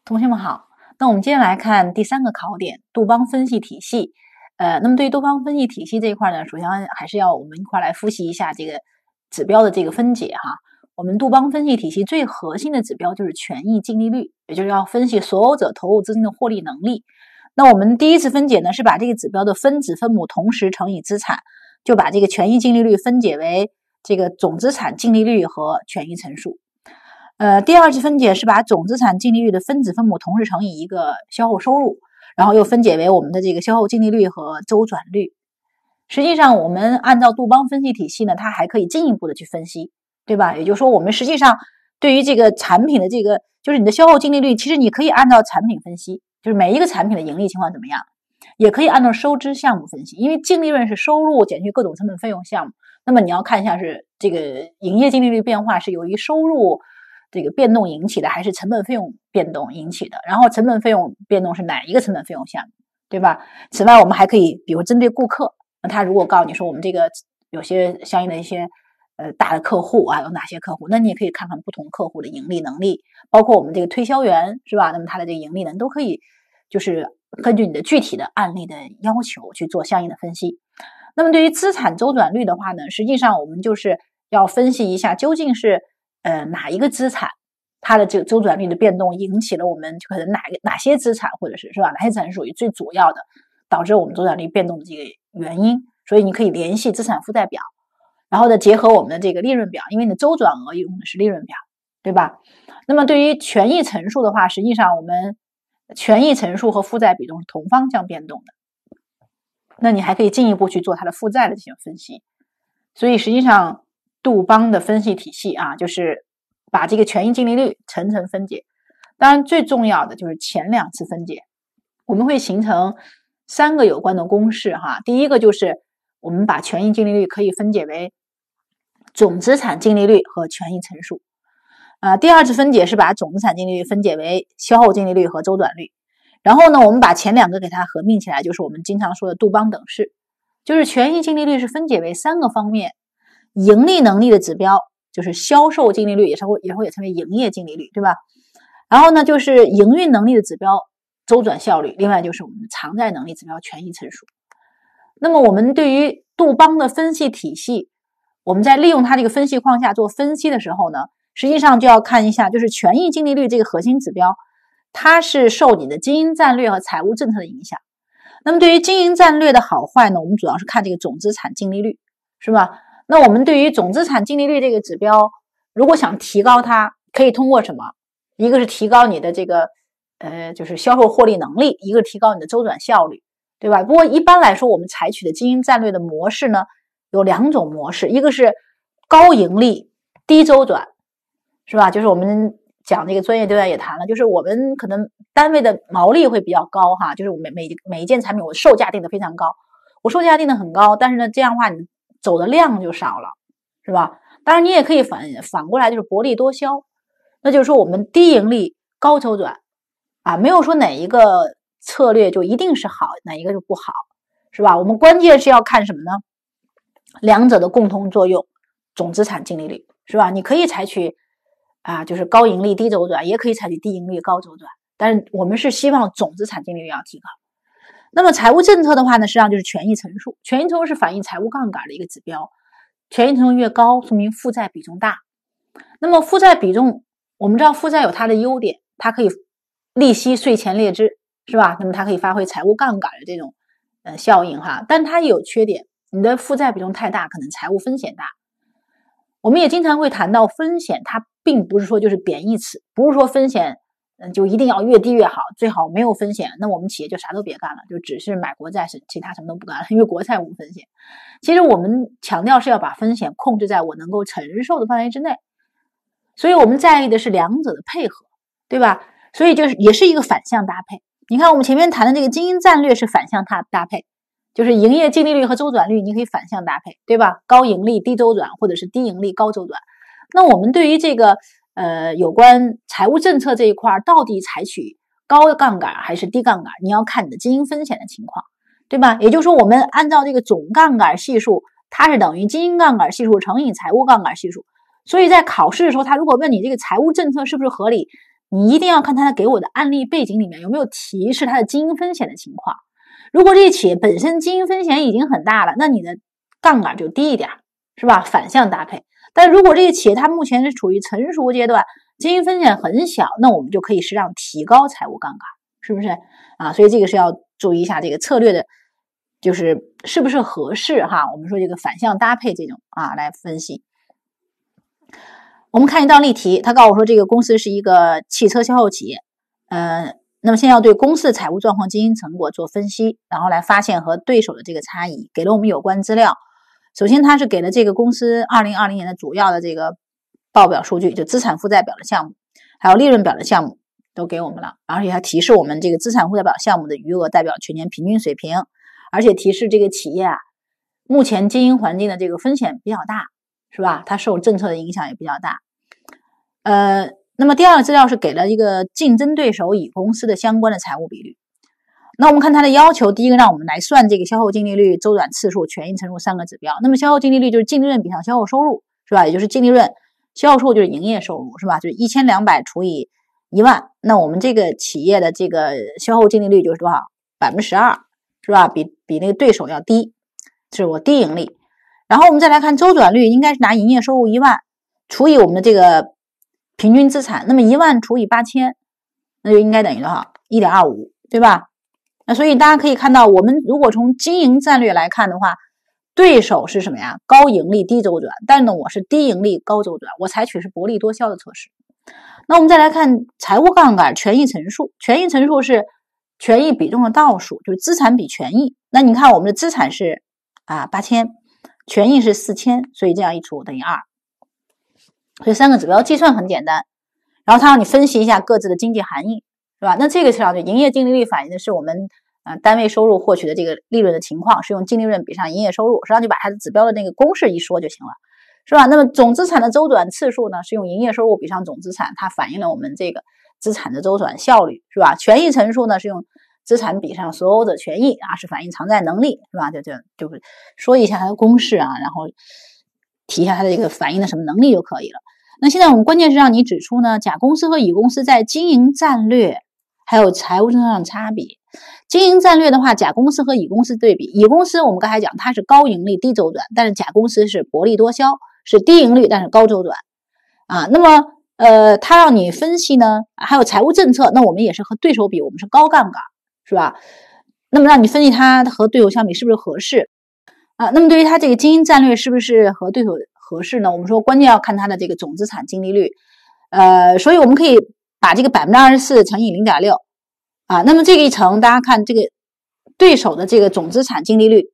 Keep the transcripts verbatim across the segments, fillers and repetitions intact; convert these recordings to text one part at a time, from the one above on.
同学们好，那我们接下来看第三个考点，杜邦分析体系。呃，那么对于杜邦分析体系这一块呢，首先还是要我们一块来复习一下这个指标的这个分解哈。我们杜邦分析体系最核心的指标就是权益净利率，也就是要分析所有者投入资金的获利能力。那我们第一次分解呢，是把这个指标的分子分母同时乘以资产，就把这个权益净利率分解为这个总资产净利率和权益乘数。呃，第二次分解是把总资产净利率的分子分母同时乘以一个销后收入，然后又分解为我们的这个销后净利率和周转率。实际上我们按照杜邦分析体系呢，它还可以进一步的去分析，对吧？也就是说我们实际上对于这个产品的这个就是你的销后净利率，其实你可以按照产品分析，就是每一个产品的盈利情况怎么样，也可以按照收支项目分析，因为净利润是收入减去各种成本费用项目，那么你要看一下是这个营业净利率变化是由于收入这个变动引起的，还是成本费用变动引起的，然后成本费用变动是哪一个成本费用项目，对吧？此外我们还可以比如针对顾客，那他如果告诉你说我们这个有些相应的一些呃大的客户啊，有哪些客户，那你也可以看看不同客户的盈利能力，包括我们这个推销员是吧，那么他的这个盈利能都可以就是根据你的具体的案例的要求去做相应的分析。那么对于资产周转率的话呢，实际上我们就是要分析一下究竟是呃哪一个资产它的这个周转率的变动引起了我们可能哪个哪些资产或者是是吧哪些资产属于最主要的导致我们周转率变动的这个原因，所以你可以联系资产负债表，然后呢结合我们的这个利润表，因为你的周转额用的是利润表，对吧？那么对于权益乘数的话，实际上我们权益乘数和负债比重是同方向变动的，那你还可以进一步去做它的负债的这些分析。所以实际上杜邦的分析体系啊，就是把这个权益净利率层层分解。当然最重要的就是前两次分解，我们会形成三个有关的公式哈。第一个就是我们把权益净利率可以分解为总资产净利率和权益乘数。啊，第二次分解是把总资产净利率分解为销后净利率和周转率。然后呢，我们把前两个给它合并起来，就是我们经常说的杜邦等式，就是权益净利率是分解为三个方面，盈利能力的指标就是销售净利率，也是会也会也称为营业净利率，对吧？然后呢，就是营运能力的指标周转效率，另外就是我们的偿债能力指标权益乘数。那么我们对于杜邦的分析体系，我们在利用它这个分析框架做分析的时候呢，实际上就要看一下，就是权益净利率这个核心指标，它是受你的经营战略和财务政策的影响。那么对于经营战略的好坏呢，我们主要是看这个总资产净利率，是吧？那我们对于总资产净利率这个指标，如果想提高它，可以通过什么？一个是提高你的这个呃，就是销售获利能力，一个是提高你的周转效率，对吧？不过一般来说，我们采取的经营战略的模式呢，有两种模式，一个是高盈利低周转，是吧？就是我们讲这个专业对外也谈了，就是我们可能单位的毛利会比较高哈，就是我每每每一件产品我售价定的非常高，我售价定的很高，但是呢，这样的话你走的量就少了，是吧？当然你也可以反反过来就是薄利多销，那就是说我们低盈利高周转啊，没有说哪一个策略就一定是好，哪一个就不好，是吧？我们关键是要看什么呢？两者的共同作用，总资产净利率，是吧？你可以采取啊，就是高盈利低周转，也可以采取低盈利高周转，但是我们是希望总资产净利率要提高。那么财务政策的话呢，实际上就是权益乘数，权益乘数是反映财务杠杆的一个指标，权益乘数越高，说明负债比重大。那么负债比重，我们知道负债有它的优点，它可以利息税前列支，是吧？那么它可以发挥财务杠杆的这种呃效应哈，但它也有缺点，你的负债比重太大，可能财务风险大。我们也经常会谈到风险，它并不是说就是贬义词，不是说风险嗯就一定要越低越好，最好没有风险，那我们企业就啥都别干了，就只是买国债，是其他什么都不干了，因为国债无风险。其实我们强调是要把风险控制在我能够承受的范围之内，所以我们在意的是两者的配合，对吧？所以就是也是一个反向搭配。你看我们前面谈的这个经营战略是反向搭搭配，就是营业净利率和周转率你可以反向搭配，对吧？高盈利低周转，或者是低盈利高周转。那我们对于这个呃有关财务政策这一块，到底采取高杠杆还是低杠杆，你要看你的经营风险的情况，对吧？也就是说我们按照这个总杠杆系数，它是等于经营杠杆系数乘以财务杠杆系数。所以在考试的时候，他如果问你这个财务政策是不是合理， 你一定要看它给我的案例背景里面有没有提示它的经营风险的情况。如果这个企业本身经营风险已经很大了，那你的杠杆就低一点，是吧？反向搭配。但如果这个企业它目前是处于成熟阶段，经营风险很小，那我们就可以适当提高财务杠杆，是不是啊？所以这个是要注意一下这个策略的，就是是不是合适哈？我们说这个反向搭配这种啊来分析。我们看一道例题，他告诉我说这个公司是一个汽车销售企业，呃，那么现在要对公司的财务状况、经营成果做分析，然后来发现和对手的这个差异，给了我们有关资料。首先，他是给了这个公司二零二零年的主要的这个报表数据，就资产负债表的项目，还有利润表的项目都给我们了，而且还提示我们这个资产负债表项目的余额代表全年平均水平，而且提示这个企业啊，目前经营环境的这个风险比较大，是吧？它受政策的影响也比较大。呃，那么第二个资料是给了一个竞争对手乙公司的相关的财务比率。那我们看它的要求，第一个让我们来算这个销售净利率、周转次数、权益乘数三个指标。那么销售净利率就是净利润比上销售收入，是吧？也就是净利润，销售收入就是营业收入，是吧？就是一千两百除以一万，那我们这个企业的这个销售净利率就是多少？百分之十二，是吧？比比那个对手要低，这是我低盈利。然后我们再来看周转率，应该是拿营业收入一万除以我们的这个平均资产，那么一万除以八千，那就应该等于多少？ 一点二五， 对吧？那所以大家可以看到，我们如果从经营战略来看的话，对手是什么呀？高盈利低周转，但是呢，我是低盈利高周转，我采取是薄利多销的措施。那我们再来看财务杠杆权益乘数，权益乘数是权益比重的倒数，就是资产比权益。那你看我们的资产是啊八千，权益是四千，所以这样一除等于二。所以三个指标计算很简单，然后它让你分析一下各自的经济含义，是吧？那这个实际上就营业净利率反映的是我们呃单位收入获取的这个利润的情况，是用净利润比上营业收入，实际上就把它的指标的那个公式一说就行了，是吧？那么总资产的周转次数呢，是用营业收入比上总资产，它反映了我们这个资产的周转效率，是吧？权益乘数呢，是用资产比上所有的权益啊，是反映偿债能力，是吧？就就就说一下它的公式啊，然后提一下它的这个反映的什么能力就可以了。那现在我们关键是让你指出呢，甲公司和乙公司在经营战略还有财务政策上的差别。经营战略的话，甲公司和乙公司对比，乙公司我们刚才讲它是高盈利低周转，但是甲公司是薄利多销，是低盈利但是高周转啊。那么呃，它让你分析呢，还有财务政策，那我们也是和对手比，我们是高杠杆，是吧？那么让你分析它和对手相比是不是合适啊？那么对于它这个经营战略是不是和对手合适呢？我们说关键要看它的这个总资产净利率，呃，所以我们可以把这个百分之二十四乘以零点六啊，那么这个一乘，大家看这个对手的这个总资产净利率，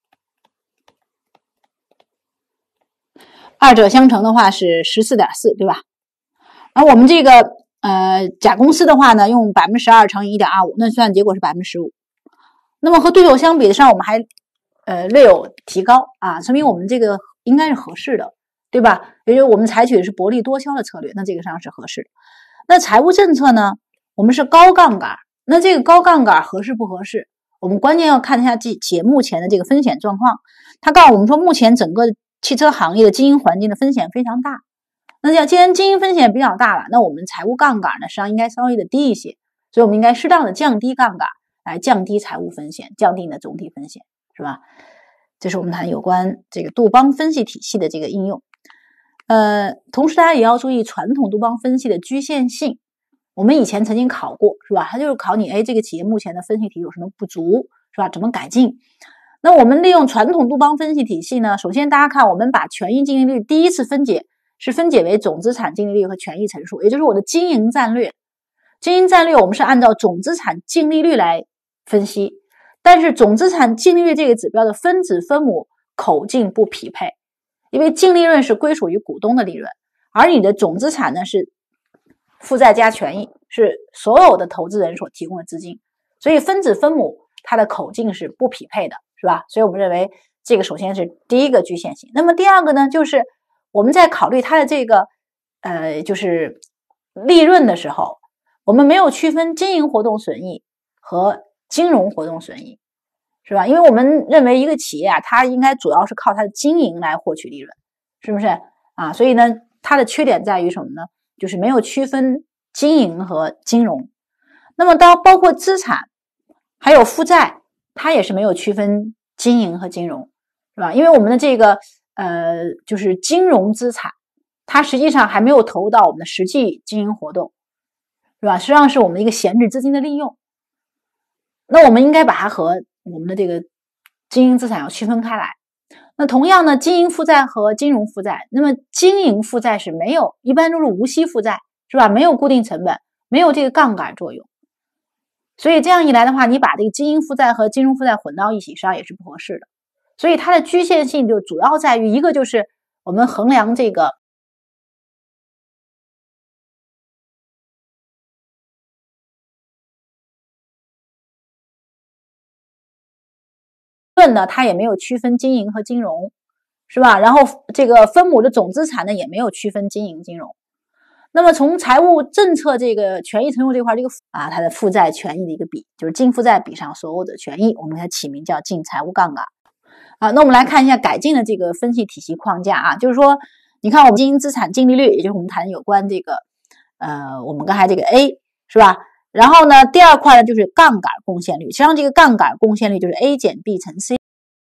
二者相乘的话是 十四点四， 对吧？而我们这个呃甲公司的话呢，用 百分之十二 乘以 一点二五， 那算结果是 百分之十五。那么和对手相比上，我们还呃略有提高啊，说明我们这个应该是合适的，对吧？也就是我们采取的是薄利多销的策略，那这个上是合适的。那财务政策呢，我们是高杠杆，那这个高杠杆合适不合适？我们关键要看一下企业目前的这个风险状况。他告诉我们说，目前整个汽车行业的经营环境的风险非常大。那既然经营风险比较大了，那我们财务杠杆呢，实际上应该稍微的低一些，所以我们应该适当的降低杠杆，来降低财务风险，降低你的总体风险，是吧？这是我们谈有关这个杜邦分析体系的这个应用。呃，同时大家也要注意传统杜邦分析的局限性。我们以前曾经考过，是吧？它就是考你，哎，这个企业目前的分析题有什么不足，是吧？怎么改进？那我们利用传统杜邦分析体系呢，首先大家看，我们把权益净利率第一次分解是分解为总资产净利率和权益乘数，也就是我的经营战略。经营战略我们是按照总资产净利率来分析，但是总资产净利率这个指标的分子分母口径不匹配，因为净利润是归属于股东的利润，而你的总资产呢是负债加权益，是所有的投资人所提供的资金，所以分子分母它的口径是不匹配的，是吧？所以我们认为这个首先是第一个局限性。那么第二个呢，就是我们在考虑它的这个呃就是利润的时候，我们没有区分经营活动损益和金融活动损益，是吧？因为我们认为一个企业啊，它应该主要是靠它的经营来获取利润，是不是啊？所以呢，它的缺点在于什么呢？就是没有区分经营和金融。那么到包括资产还有负债，它也是没有区分经营和金融，是吧？因为我们的这个呃就是金融资产，它实际上还没有投入到我们的实际经营活动，是吧？实际上是我们一个闲置资金的利用。那我们应该把它和我们的这个经营资产要区分开来。那同样呢，经营负债和金融负债，那么经营负债是没有，一般都是无息负债，是吧？没有固定成本，没有这个杠杆作用。所以这样一来的话，你把这个经营负债和金融负债混到一起，实际上也是不合适的。所以它的局限性就主要在于一个就是我们衡量这个论呢，它也没有区分经营和金融，是吧？然后这个分母的总资产呢，也没有区分经营金融。那么从财务政策这个权益承受这块，这个啊，它的负债权益的一个比，就是净负债比上所有的权益，我们给它起名叫净财务杠杆。啊，那我们来看一下改进的这个分析体系框架啊，就是说，你看我们经营资产净利率，也就是我们谈有关这个呃，我们刚才这个 A 是吧？然后呢，第二块呢就是杠杆贡献率，实际上这个杠杆贡献率就是 A 减 B 乘 C。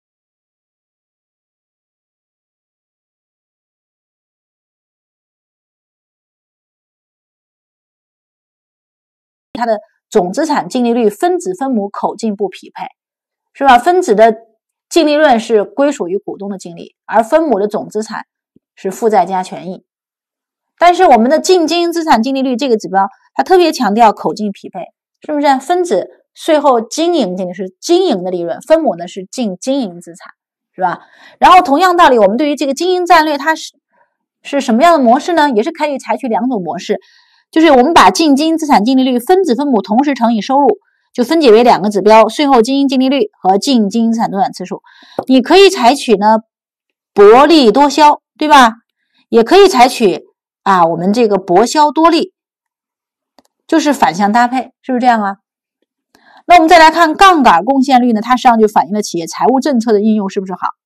它的总资产净利率分子分母口径不匹配，是吧？分子的净利润是归属于股东的净利，而分母的总资产是负债加权益。但是我们的净经营资产净利率这个指标，它特别强调口径匹配，是不是？分子税后经营净利是经营的利润，分母呢是净经营资产，是吧？然后同样道理，我们对于这个经营战略，它是是什么样的模式呢？也是可以采取两种模式。就是我们把净经营资产净利率分子分母同时乘以收入，就分解为两个指标：税后经营净利率和净经营资产周转次数。你可以采取呢薄利多销，对吧？也可以采取啊我们这个薄销多利，就是反向搭配，是不是这样啊？那我们再来看杠杆贡献率呢，它实际上就反映了企业财务政策的应用是不是好？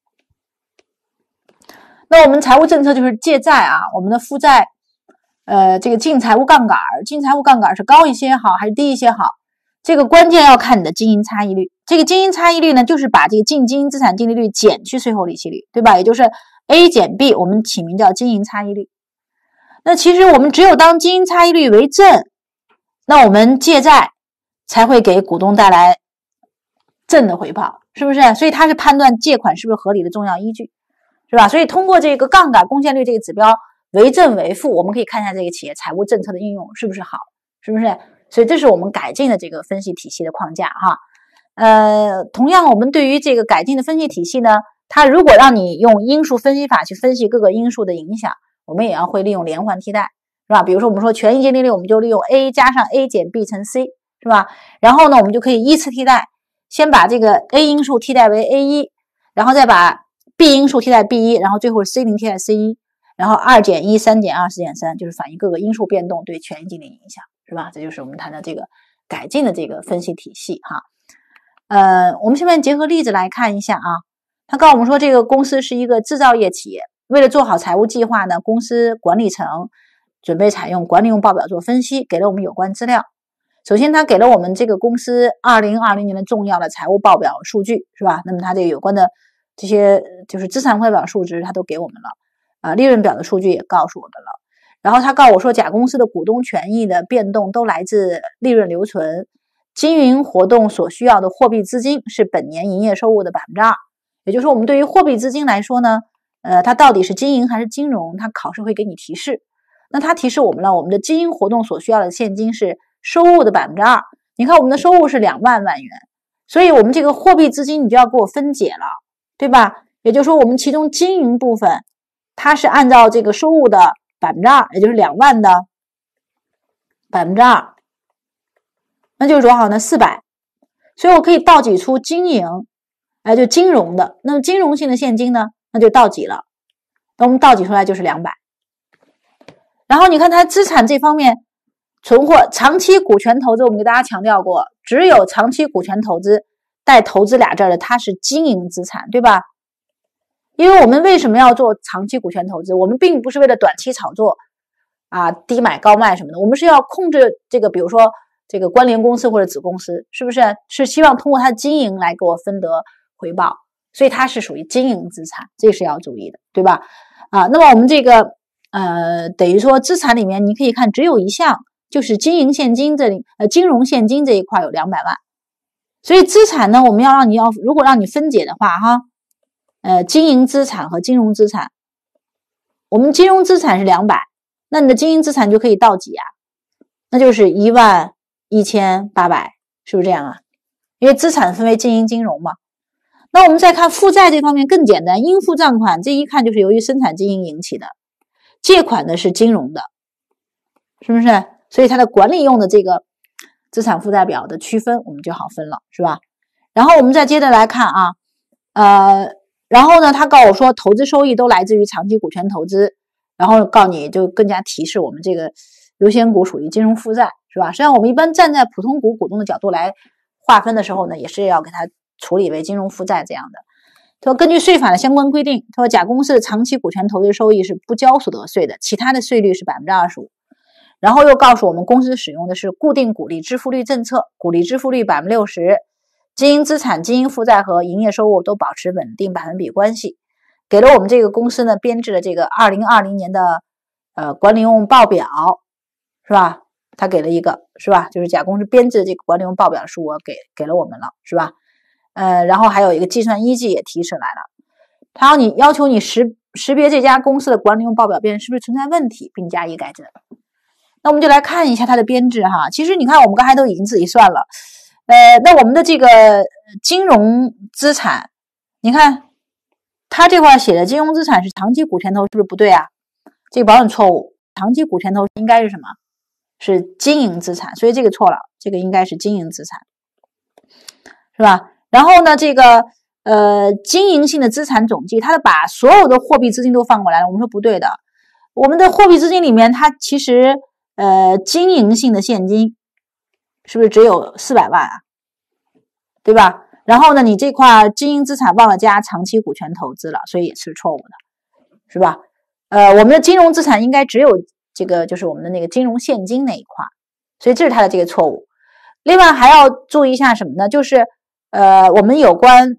那我们财务政策就是借债啊，我们的负债。呃，这个净财务杠杆，净财务杠杆是高一些好还是低一些好？这个关键要看你的经营差异率。这个经营差异率呢，就是把这个净经营资产净利率减去税后利息率，对吧？也就是 A 减 B， 我们起名叫经营差异率。那其实我们只有当经营差异率为正，那我们借债才会给股东带来正的回报，是不是？所以它是判断借款是不是合理的重要依据，是吧？所以通过这个杠杆贡献率这个指标。为正为负，我们可以看一下这个企业财务政策的应用是不是好，是不是？所以这是我们改进的这个分析体系的框架哈。呃，同样我们对于这个改进的分析体系呢，它如果让你用因数分析法去分析各个因素的影响，我们也要会利用连环替代，是吧？比如说我们说权益净利率，我们就利用 A 加上 A 减 B 乘 C， 是吧？然后呢，我们就可以依次替代，先把这个 A 因数替代为 A 一，然后再把 B 因数替代 B 一，然后最后 C 零替代 C 一。然后二减一、三减二、四减三，就是反映各个因素变动对权益净利影响，是吧？这就是我们谈的这个改进的这个分析体系哈。呃，我们下面结合例子来看一下啊。他告诉我们说，这个公司是一个制造业企业，为了做好财务计划呢，公司管理层准备采用管理用报表做分析，给了我们有关资料。首先，他给了我们这个公司二零二零年的重要的财务报表数据，是吧？那么它这个有关的这些就是资产负债表数值，它都给我们了。啊，利润表的数据也告诉我们了，然后他告诉我说，甲公司的股东权益的变动都来自利润留存，经营活动所需要的货币资金是本年营业收入的 百分之二， 也就是说我们对于货币资金来说呢，呃，它到底是经营还是金融，它考试会给你提示。那它提示我们了，我们的经营活动所需要的现金是收入的 百分之二， 你看我们的收入是两万万元，所以我们这个货币资金你就要给我分解了，对吧？也就是说我们其中经营部分它是按照这个收入的 百分之二， 也就是两万的 百分之二， 那就是多少呢？四百。所以我可以倒挤出经营，哎，就金融的。那么金融性的现金呢，那就倒挤了，那我们倒挤出来就是两百。然后你看它资产这方面，存货长期股权投资，我们给大家强调过，只有长期股权投资带投资俩字的，它是经营资产，对吧？因为我们为什么要做长期股权投资？我们并不是为了短期炒作， 啊低买高卖什么的，我们是要控制这个，比如说这个关联公司或者子公司，是不是？是希望通过它的经营来给我分得回报，所以它是属于经营资产，这是要注意的，对吧？啊，那么我们这个呃，等于说资产里面你可以看只有一项，就是经营现金这里，呃，金融现金这一块有两百万，所以资产呢，我们要让你要如果让你分解的话，哈，呃，经营资产和金融资产，我们金融资产是两百，那你的经营资产就可以到几啊？那就是一万一千八百，是不是这样啊？因为资产分为经营、金融嘛。那我们再看负债这方面更简单，应付账款这一看就是由于生产经营引起的，借款呢是金融的，是不是？所以它的管理用的这个资产负债表的区分我们就好分了，是吧？然后我们再接着来看啊，呃，然后呢，他告诉我说投资收益都来自于长期股权投资，然后告诉你就更加提示我们这个优先股属于金融负债，是吧？实际上我们一般站在普通股股东的角度来划分的时候呢，也是要给它处理为金融负债这样的。他说根据税法的相关规定，他说甲公司的长期股权投资收益是不交所得税的，其他的税率是 百分之二十五。然后又告诉我们公司使用的是固定股利支付率政策，股利支付率 百分之六十， 经营资产、经营负债和营业收入都保持稳定百分比关系，给了我们这个公司呢编制的这个二零二零年的呃管理用报表，是吧？他给了一个，是吧？就是甲公司编制的这个管理用报表数额给给了我们了，是吧？呃，然后还有一个计算依据也提示来了，他要你要求你识识别这家公司的管理用报表编是不是存在问题，并加以改正。那我们就来看一下它的编制哈。其实你看我们刚才都已经自己算了，呃，那我们的这个金融资产，你看它这块写的金融资产是长期股权投，是不是不对啊？这个保准错误，长期股权投应该是什么？是经营资产，所以这个错了，这个应该是经营资产，是吧？然后呢，这个呃经营性的资产总计，它把所有的货币资金都放过来了，我们说不对的。我们的货币资金里面，它其实呃经营性的现金是不是只有四百万啊？对吧？然后呢，你这块经营资产忘了加长期股权投资了，所以也是错误的，是吧？呃，我们的金融资产应该只有这个，就是我们的那个金融现金那一块，所以这是它的这个错误。另外还要注意一下什么呢？就是呃，我们有关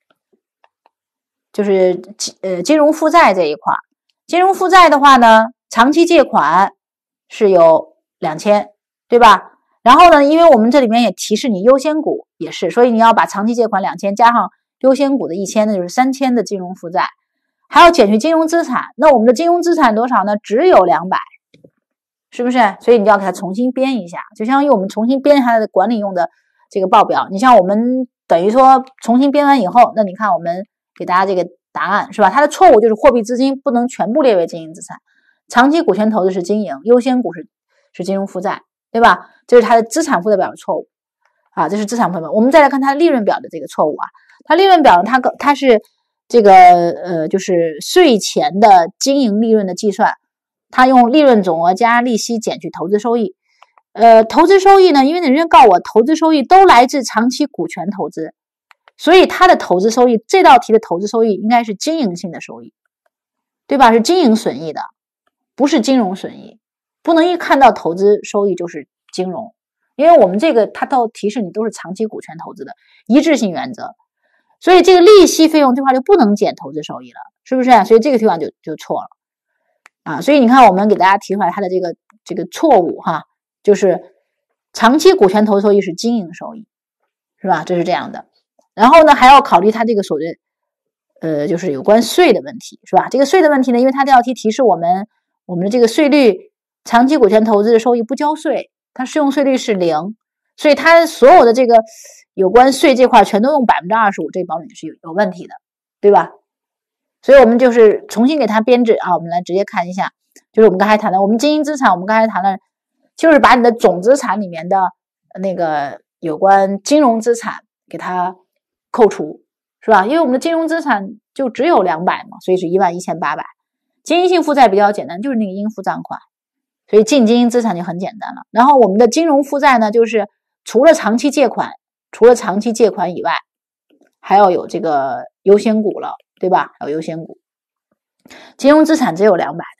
就是呃金融负债这一块，金融负债的话呢，长期借款是有两千，对吧？然后呢，因为我们这里面也提示你优先股也是，所以你要把长期借款两千加上优先股的一千，那就是三千的金融负债，还要减去金融资产。那我们的金融资产多少呢？只有两百，是不是？所以你就要给它重新编一下，就相当于我们重新编它的管理用的这个报表。你像我们等于说重新编完以后，那你看我们给大家这个答案是吧？它的错误就是货币资金不能全部列为经营资产，长期股权投资是经营，优先股是是金融负债，对吧？这是它的资产负债表的错误啊，这是资产负债表。我们再来看它利润表的这个错误啊，它利润表它它是这个呃就是税前的经营利润的计算，它用利润总额加利息减去投资收益。呃，投资收益呢，因为人家告我投资收益都来自长期股权投资，所以它的投资收益，这道题的投资收益应该是经营性的收益，对吧？是经营损益的，不是金融损益。不能一看到投资收益就是金融，因为我们这个它都提示你都是长期股权投资的一致性原则，所以这个利息费用这块就不能减投资收益了，是不是？所以这个地方就就错了啊！所以你看，我们给大家提出来它的这个这个错误哈，就是长期股权投资收益是经营收益，是吧？这是这样的。然后呢，还要考虑它这个所谓呃，就是有关税的问题，是吧？这个税的问题呢，因为它这道题提示我们我们的这个税率。长期股权投资的收益不交税，它适用税率是零，所以它所有的这个有关税这块全都用 百分之二十五， 这个保准是有有问题的，对吧？所以我们就是重新给它编制啊，我们来直接看一下，就是我们刚才谈的，我们经营资产，我们刚才谈了，就是把你的总资产里面的那个有关金融资产给它扣除，是吧？因为我们的金融资产就只有两百嘛，所以是一万一千八百。经营性负债比较简单，就是那个应付账款。所以净经营资产就很简单了。然后我们的金融负债呢，就是除了长期借款，除了长期借款以外，还要有这个优先股了，对吧？还有优先股。金融资产只有两百的，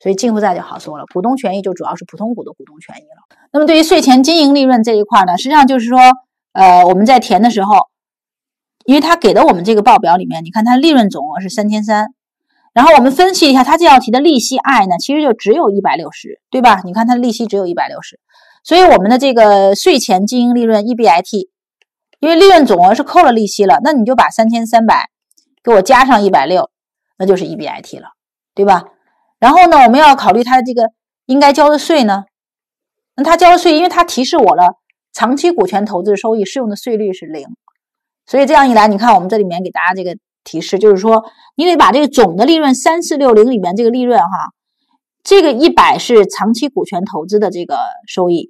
所以净负债就好说了，股东权益就主要是普通股的股东权益了。那么对于税前经营利润这一块呢，实际上就是说，呃，我们在填的时候，因为它给的我们这个报表里面，你看它利润总额是三千三百，然后我们分析一下它这道题的利息 I 呢，其实就只有一百六十，对吧？你看它的利息只有一百六十，所以我们的这个税前经营利润 E B I T， 因为利润总额是扣了利息了，那你就把三千三百给我加上一百六十，那就是 E B I T 了，对吧？然后呢，我们要考虑它的这个应该交的税呢，那它交的税，因为它提示我了，长期股权投资收益适用的税率是零，所以这样一来，你看我们这里面给大家这个提示，就是说你得把这个总的利润三四六零里面这个利润哈，这个一百是长期股权投资的这个收益，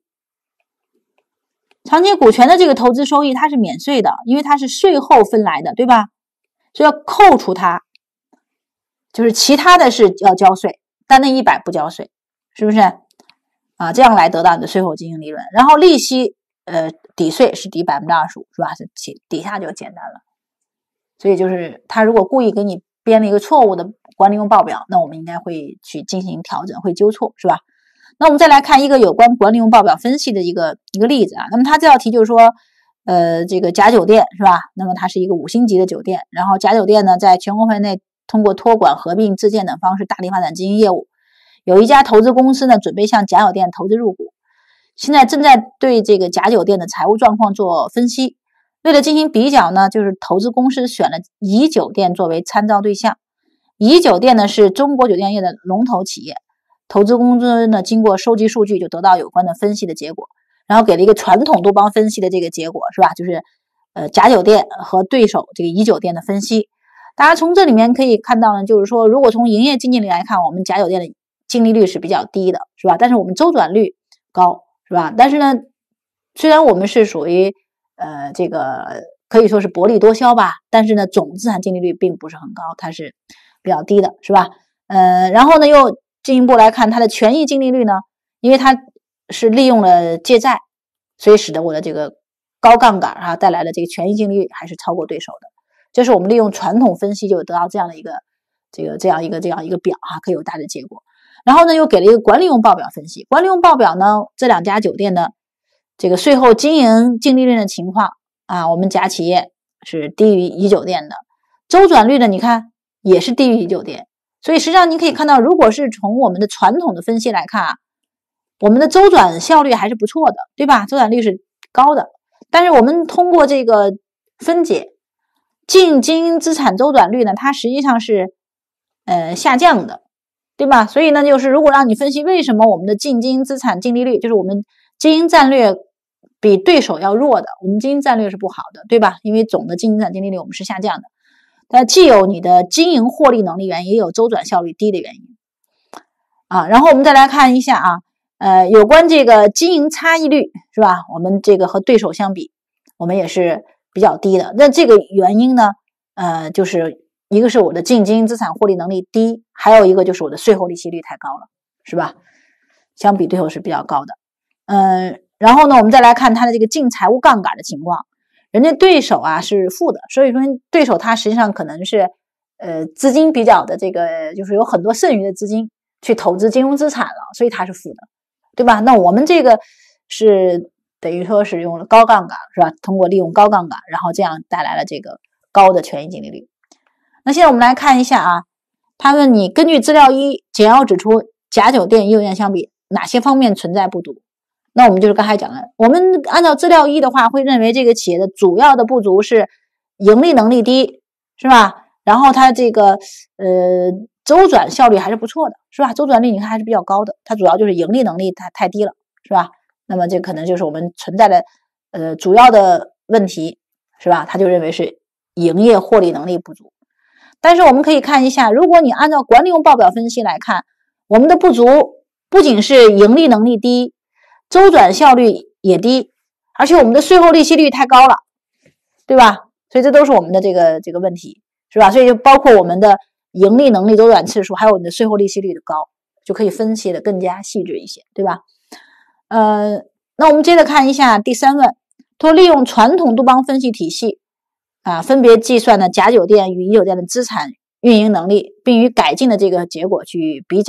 长期股权的这个投资收益它是免税的，因为它是税后分来的，对吧？所以要扣除它，就是其他的是要交税，但那一百不交税，是不是啊？这样来得到你的税后经营利润，然后利息呃抵税是抵 百分之二十五， 是吧？是底下就简单了。所以就是他如果故意给你编了一个错误的管理用报表，那我们应该会去进行调整，会纠错，是吧？那我们再来看一个有关管理用报表分析的一个一个例子啊。那么它这道题就是说，呃，这个甲酒店是吧？那么它是一个五星级的酒店，然后甲酒店呢在全国范围内通过托管、合并、自建等方式大力发展经营业务。有一家投资公司呢准备向甲酒店投资入股，现在正在对这个甲酒店的财务状况做分析。为了进行比较呢，就是投资公司选了乙酒店作为参照对象。乙酒店呢是中国酒店业的龙头企业，投资公司呢经过收集数据就得到有关的分析的结果，然后给了一个传统杜邦分析的这个结果，是吧？就是呃甲酒店和对手这个乙酒店的分析。大家从这里面可以看到呢，就是说如果从营业净利率来看，我们甲酒店的净利率是比较低的，是吧？但是我们周转率高，是吧？但是呢，虽然我们是属于呃这个可以说是薄利多销吧，但是呢总资产净利率并不是很高，它是比较低的，是吧？呃，然后呢又进一步来看它的权益净利率呢，因为它是利用了借债，所以使得我的这个高杠杆啊带来的这个权益净利率还是超过对手的。这是我们利用传统分析就得到这样的一个这个这样一个这样一个表哈、啊，可以有大的结果。然后呢又给了一个管理用报表分析，管理用报表呢这两家酒店的这个税后经营净利润的情况啊，我们甲企业是低于乙酒店的，周转率呢你看也是低于乙酒店，所以实际上你可以看到，如果是从我们的传统的分析来看啊，我们的周转效率还是不错的，对吧？周转率是高的，但是我们通过这个分解净经营资产周转率呢，它实际上是呃下降的，对吧？所以呢就是如果让你分析为什么我们的净经营资产净利率，就是我们经营战略比对手要弱的，我们经营战略是不好的，对吧？因为总的经营资产净利率我们是下降的，但既有你的经营获利能力原因，也有周转效率低的原因啊。然后我们再来看一下啊，呃，有关这个经营差异率是吧？我们这个和对手相比，我们也是比较低的。那这个原因呢，呃，就是一个是我的净经营资产获利能力低，还有一个就是我的税后利息率太高了，是吧？相比对手是比较高的。嗯，然后呢，我们再来看它的这个净财务杠杆的情况，人家对手啊是负的，所以说对手它实际上可能是呃资金比较的这个，就是有很多剩余的资金去投资金融资产了，所以它是负的，对吧？那我们这个是等于说是用了高杠杆，是吧？通过利用高杠杆，然后这样带来了这个高的权益净利率。那现在我们来看一下啊，他问你根据资料一简要指出甲酒店、乙酒店相比哪些方面存在不足。那我们就是刚才讲的，我们按照资料一的话，会认为这个企业的主要的不足是盈利能力低，是吧？然后它这个呃周转效率还是不错的，是吧？周转率你看还是比较高的，它主要就是盈利能力太太低了，是吧？那么这可能就是我们存在的呃主要的问题，是吧？他就认为是营业获利能力不足。但是我们可以看一下，如果你按照管理用报表分析来看，我们的不足不仅是盈利能力低，周转效率也低，而且我们的税后利息率太高了，对吧？所以这都是我们的这个这个问题，是吧？所以就包括我们的盈利能力、周转次数，还有你的税后利息率的高，就可以分析的更加细致一些，对吧？呃，那我们接着看一下第三问，他说利用传统杜邦分析体系啊，分别计算了甲酒店与乙酒店的资产运营能力，并与改进的这个结果去比较，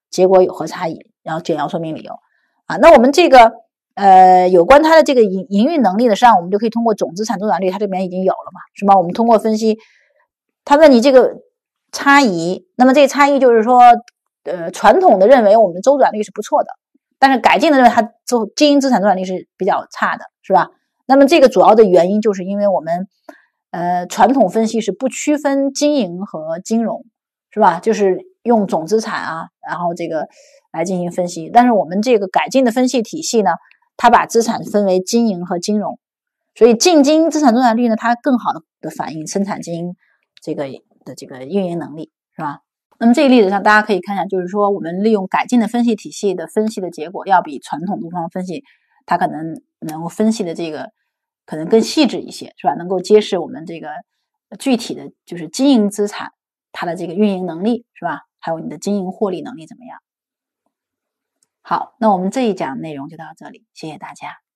结果有何差异，然后简要说明理由啊。那我们这个呃有关它的这个营营运能力呢，实际上我们就可以通过总资产周转率，它这边已经有了嘛，是吧？我们通过分析，他问你这个差异，那么这个差异就是说，呃，传统的认为我们的周转率是不错的，但是改进的认为它周经营资产周转率是比较差的，是吧？那么这个主要的原因就是因为我们呃传统分析是不区分经营和金融，是吧？就是用总资产啊，然后这个来进行分析。但是我们这个改进的分析体系呢，它把资产分为经营和金融，所以净经营资产周转率呢，它更好的反映生产经营这个的这个运营能力，是吧？那么这个例子上大家可以看一下，就是说我们利用改进的分析体系的分析的结果，要比传统多方分析它可能能够分析的这个可能更细致一些，是吧？能够揭示我们这个具体的就是经营资产它的这个运营能力，是吧？还有你的经营获利能力怎么样？好，那我们这一讲内容就到这里，谢谢大家。